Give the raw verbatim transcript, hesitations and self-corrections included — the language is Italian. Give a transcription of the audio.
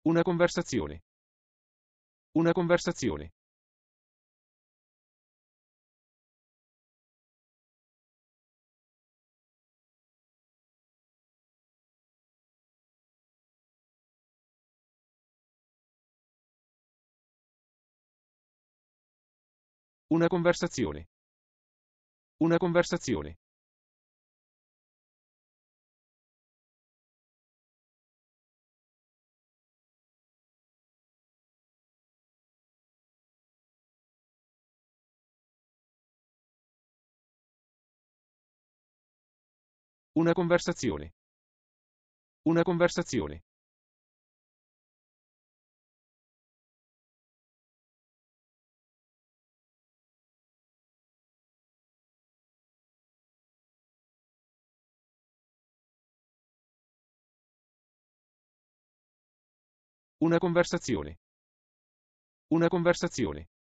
Una conversazione. Una conversazione. Una conversazione. Una conversazione. Una conversazione. Una conversazione. Una conversazione. Una conversazione.